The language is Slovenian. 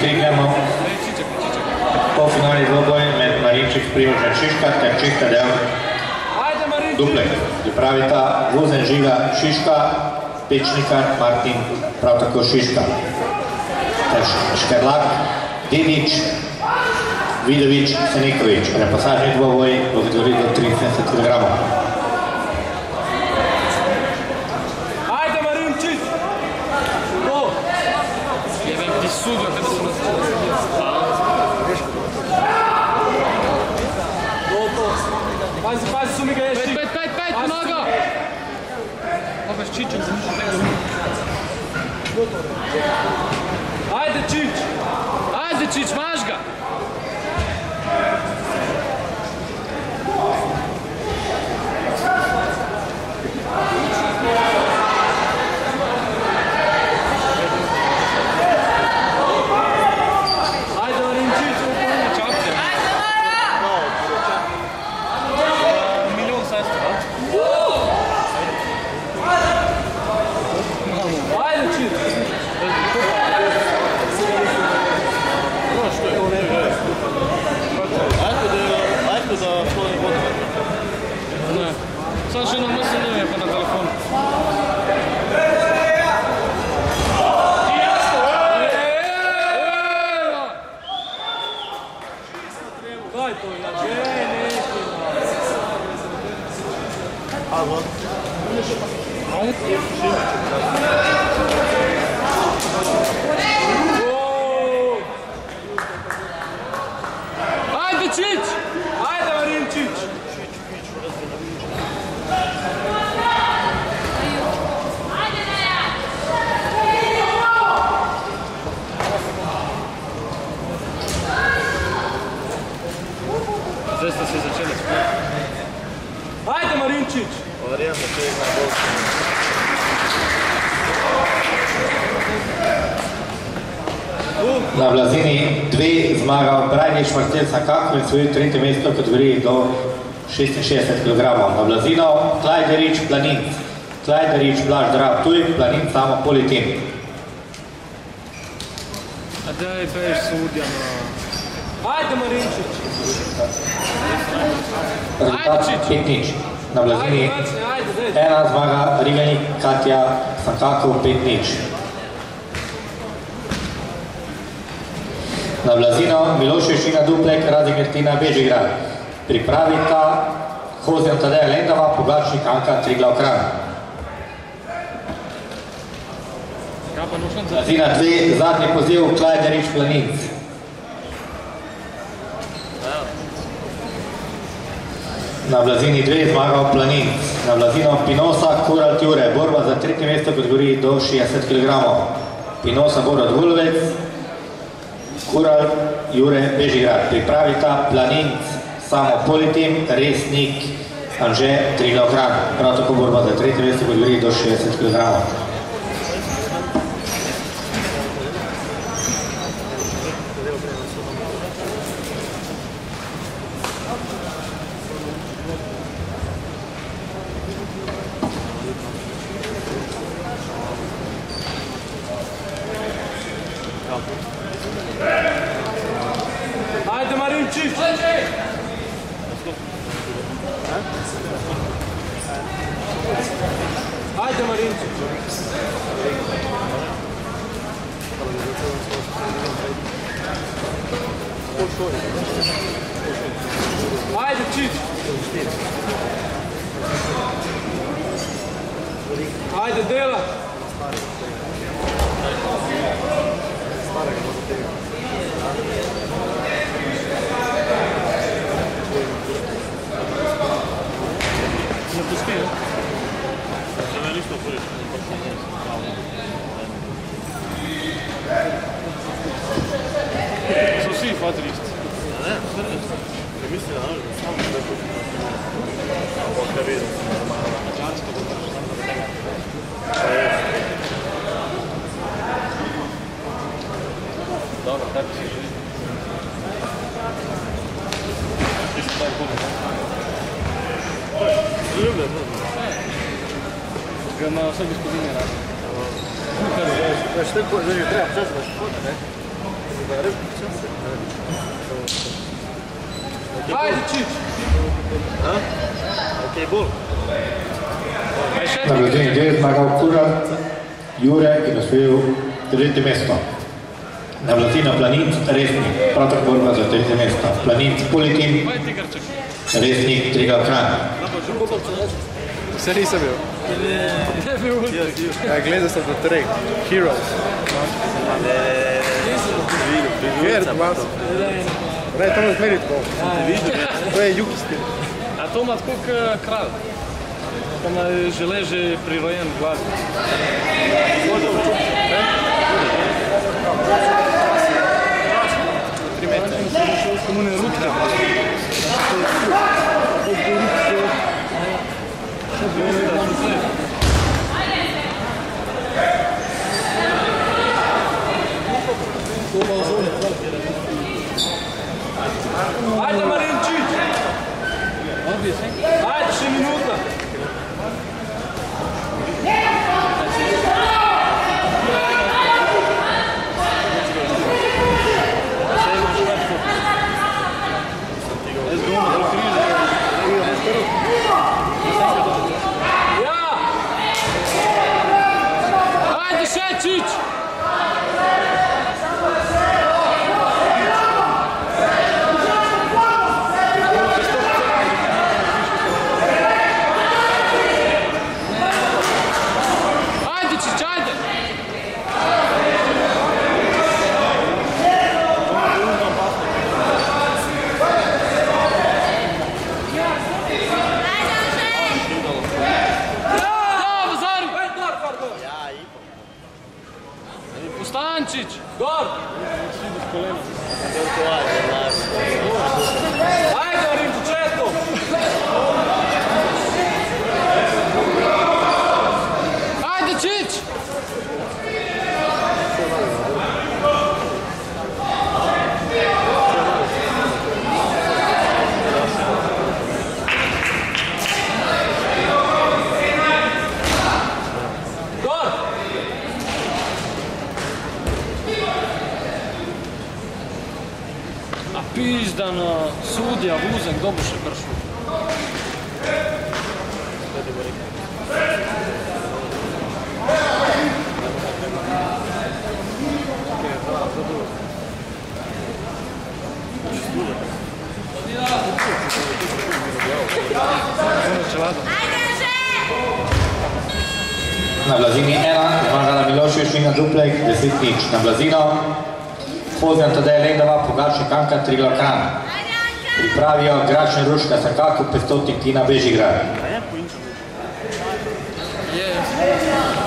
Triglemom, polfinalni dvoboj med Marinčič Primožem Šiška ter Čeh Tadej Duplek. Pripravita Vuzen Žiga Šiška, Pečnikar Martin prav tako Šiška. Ter Škerlak, Dedič, Vidovič, Senekovič. Repasažni dvoboj v kategoriji do 73 kg. Pazi, sumi ga je Čič. Pet, noga! Ovo je s Čičem, zamišljam tega. Ajde Čič, maš ga! Sam še nam mislim, ne vem, pa na telefonu. Kaj to je? Ajde Čič! Ajde Marinčič! Zdaj ste se začeli. Ajde Marinčič! Verjam, da to je najboljši. Na Blazini 2 zmagal Brajnič Marcel Sakakov in svojil 3. mesto v kategoriji do 66 kg. Na Blazino Klajderič Planinc, Klajderič Blaž Drab Tuj, Planinc samo Politin. A daj bejš sudja na... Ajde Marinčič! Rezultat 5-0. Na Blazini 1 zmaga Riganik Katja Sakakov 5-0. Na Blazino Miloševšina Duplek, Razimir Tina Bežigrad. Pripravita Hozjan Tadeja Lendava, Pogačnik Anka Triglav Kran. Blazina 2, zadnji poziv Klajderič Planinc. Na Blazini 2 zmagal Planinc. Na Blazino Pinosa Kuralt Jure, borba za 3. mesto v kategoriji do 60 kg. Pinosa Borod Vulovec, Kural Jure Bežigrad. Pripravita Planinc samo Politim, Resnik Anže Triglav Kran. Prav tako borba za 3. mesto v kategoriji do 60 kg. Ajde Marinčić! Ajde Marinčić! Ajde Čić! Ajde Dela! Ne pusti, ne? Se ne listo prvi. So vsi fatristi. Ne, prvi. Ne misli, da ne, samo da je početi. Ampak kaj vidim, normalno. Mačansko bo prišlo tam do tega. Pa je. Dobro, kaj bi si želi? Ti si tako bude. Ljubljen, ne? Ga na vse gospodine radi. Veš, tako, zdaj treba čas, da špota, ne? Ajde, Čić! Okej, bolj. Na blazini 9 zmagal Kural Jure in osvojil 3. mesto. Na blazini Planinc Resnik, prav tako borba za 3. mesto. Planinc Politin, Kaj ti Grček? Resnik Triglav Kranj. Vse nisem bil. Ne bi uvijek. Ja, gledal sem do treh. Heroes. Gerd, mas. Ne, to ne zmeri tako. To je jugi stil. A to ima tako kralj. Pa na želeže prirojen v glavi. Komune rutke. Ajde Marinčić! Ajde, 3 minuta! Ajde Šečić! Ajde Čić, ajde! Bravo, Zaru! Ustančić! Gor! Ajde, Rimču, često! Ajde, Čić! Gor! A pizdano, sudija, Vuzek, dobuše pršu. Na blazini 1 zmagala Milošević Mina Duplek, 10-0. Na blazino Pozjan Tadej Lendava, Pogačnik Anka Triglav Kranj. Pripravijo Gračne Ruška Sakaku, Pestotnik Tina Bežigrad. Je.